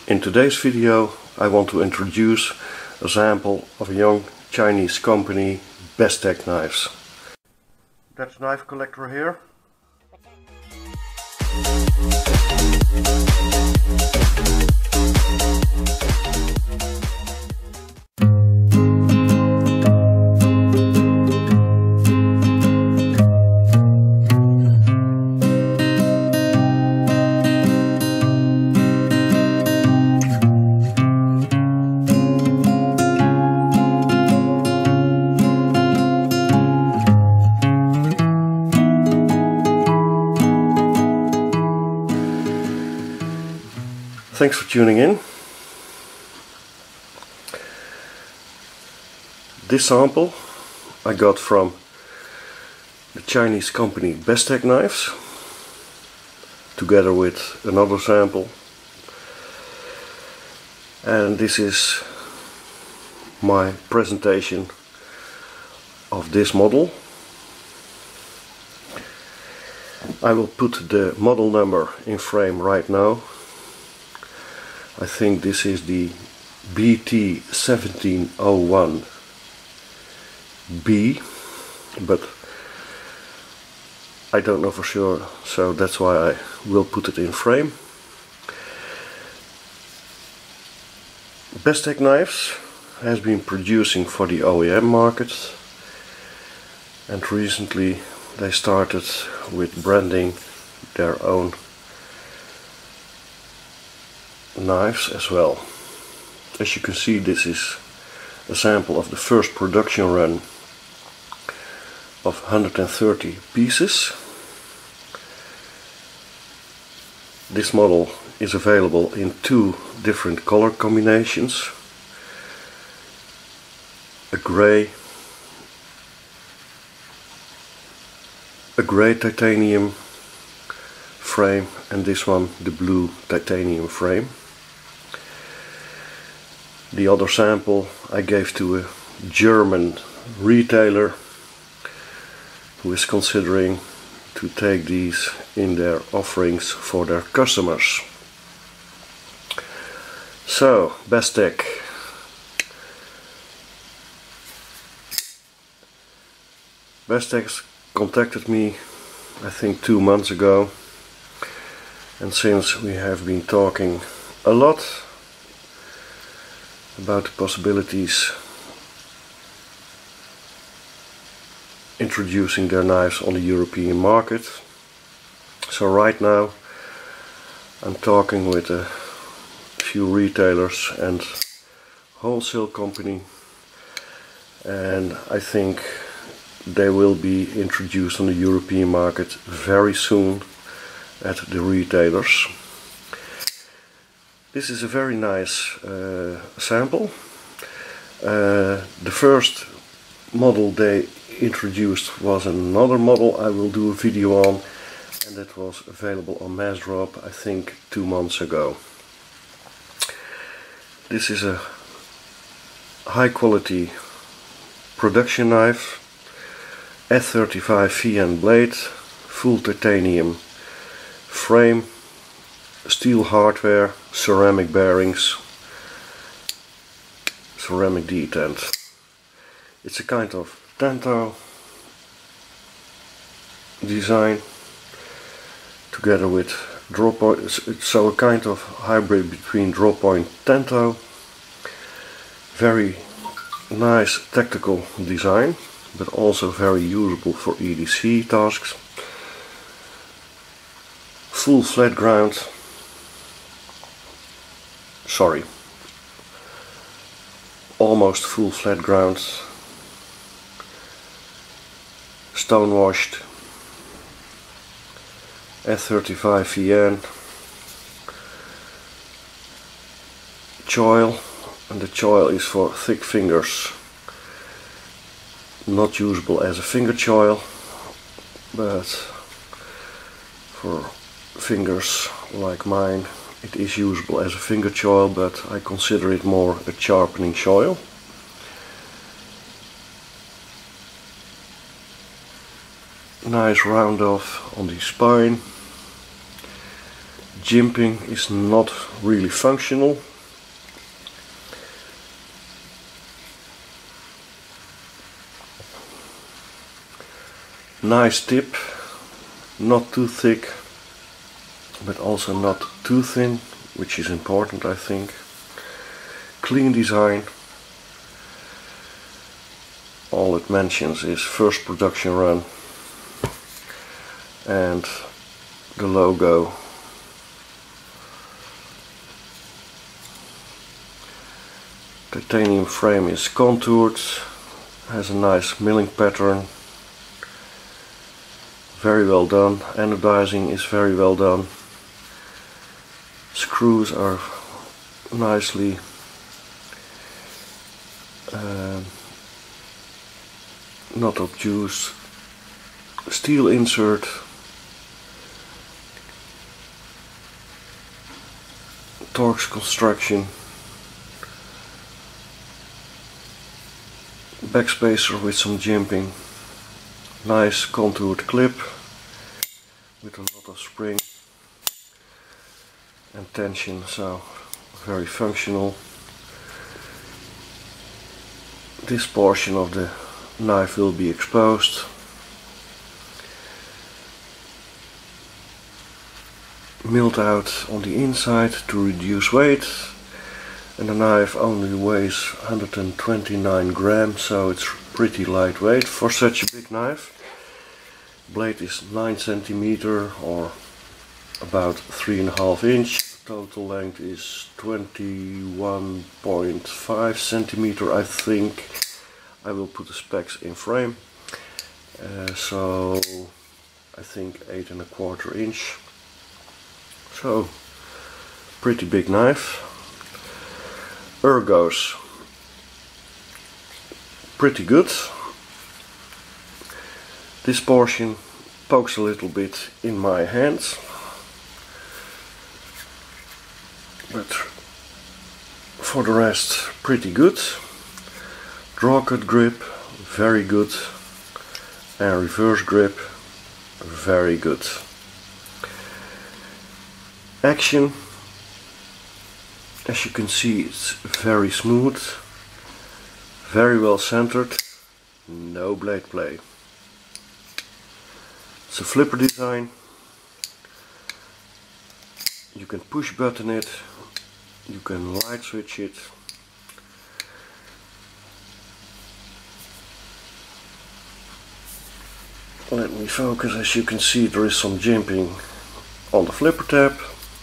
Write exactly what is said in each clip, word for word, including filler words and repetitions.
In today's video I want to introduce a sample of a young Chinese company, Bestech knives. That's knife collector here. Thanks for tuning in. This sample I got from the Chinese company Bestech knives, together with another sample, and this is my presentation of this model. I will put the model number in frame right now. I think this is the B T seventeen oh one B, but I don't know for sure, so that's why I will put it in frame. Bestech knives has been producing for the O E M market, and recently they started with branding their own knives as well. As you can see, this is a sample of the first production run of one hundred thirty pieces. This model is available in two different color combinations: a gray a gray titanium frame, and this one the blue titanium frame. The other sample I gave to a German retailer who is considering to take these in their offerings for their customers. So, Bestech. Bestech contacted me, I think, two months ago, and since we have been talking a lot about the possibilities introducing their knives on the European market. So right now I'm talking with a few retailers and wholesale company, and I think they will be introduced on the European market very soon at the retailers. This is a very nice uh, sample. Uh, the first model they introduced was another model I will do a video on, and that was available on Massdrop, I think, two months ago. This is a high quality production knife, F thirty-five V N blade, full titanium frame, steel hardware, ceramic bearings, ceramic detent. It's a kind of Tanto design together with draw point, so a kind of hybrid between draw point Tanto. Very nice tactical design, but also very usable for E D C tasks. Full flat ground, sorry, almost full flat ground, stone washed, F thirty-five V N, choil, and the choil is for thick fingers, not usable as a finger choil, but for fingers like mine it is usable as a finger choil, but I consider it more a sharpening choil. Nice round off on the spine, jimping is not really functional. Nice tip, not too thick but also not too thin, which is important, I think. Clean design. All it mentions is first production run and the logo. Titanium frame is contoured, has a nice milling pattern. Very well done. Anodizing is very well done. Screws are nicely uh, not obtuse. Steel insert. Torx construction. Backspacer with some jimping. Nice contoured clip with a lot of spring and tension, so very functional. This portion of the knife will be exposed. Milled out on the inside to reduce weight, and the knife only weighs one hundred twenty-nine grams, so it's pretty lightweight for such a big knife. Blade is nine centimeter or about three and a half inch. Total length is twenty-one point five centimeter, I think. I will put the specs in frame. Uh, so I think eight and a quarter inch. So pretty big knife. Ergos, pretty good. This portion pokes a little bit in my hands, but for the rest pretty good. Draw cut grip, very good, and reverse grip, very good. Action, as you can see, it's very smooth, very well centered, no blade play. It's a flipper design. You can push button it, you can light switch it. Let me focus. As you can see, there is some jimping on the flipper tab.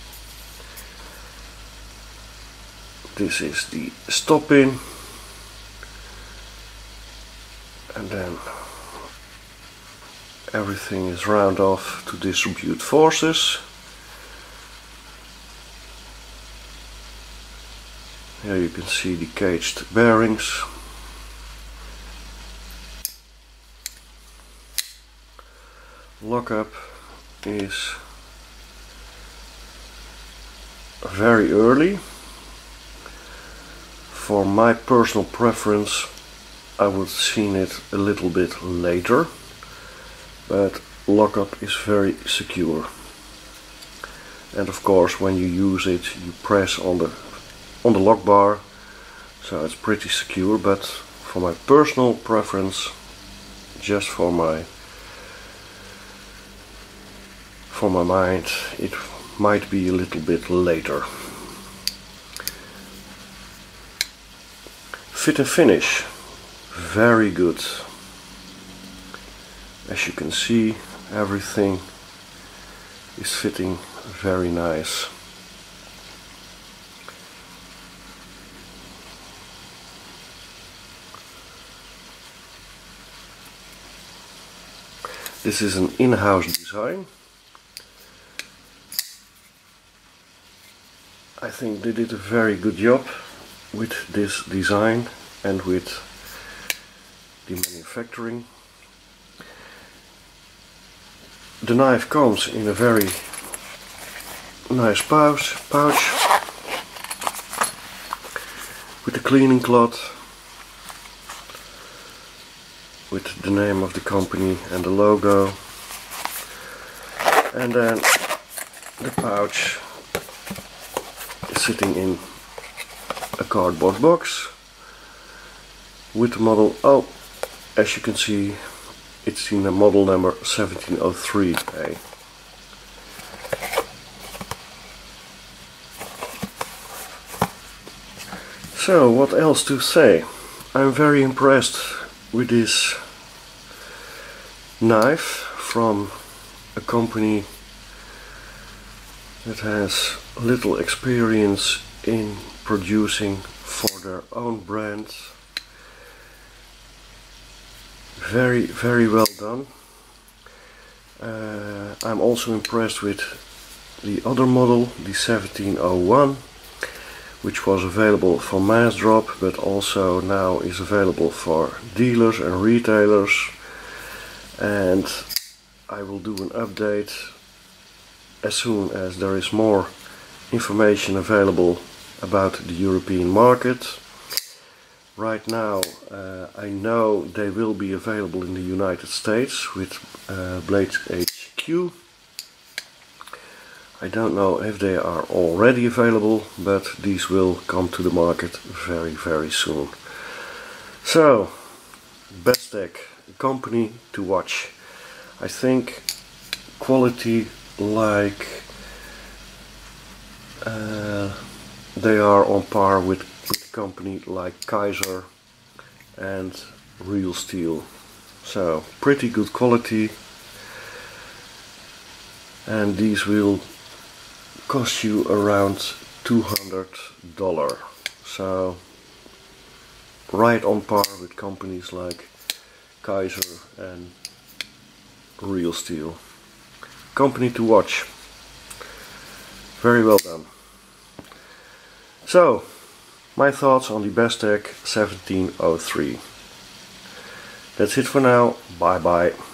This is the stop pin, and then everything is round off to distribute forces. Here you can see the caged bearings. Lockup is very early. For my personal preference, I would have seen it a little bit later, but lockup is very secure. And of course, when you use it, you press on the on the lock bar, so it's pretty secure. But for my personal preference, just for my for my mind, it might be a little bit later. Fit and finish, very good. As you can see, everything is fitting very nice. This is an in-house design. I think they did a very good job with this design and with the manufacturing. The knife comes in a very nice pouch, pouch with a cleaning cloth with the name of the company and the logo, and then the pouch sitting in a cardboard box with the model. Oh, as you can see, it's in the model number seventeen oh three A. So what else to say? I'm very impressed with this knife from a company that has little experience in producing for their own brand. Very, very well done. Uh, I'm also impressed with the other model, the seventeen oh one, which was available for mass drop, but also now is available for dealers and retailers. And I will do an update as soon as there is more information available about the European market. Right now uh, I know they will be available in the United States with uh, Blades H Q. I don't know if they are already available, but these will come to the market very very soon. So, Bestech, a company to watch. I think quality like uh, they are on par with, with a company like Kaiser and Real Steel. So pretty good quality, and these will cost you around two hundred dollars. So right on par with companies like Kaiser and Real Steel. Company to watch. Very well done. So, my thoughts on the Bestech seventeen oh three. That's it for now. Bye bye.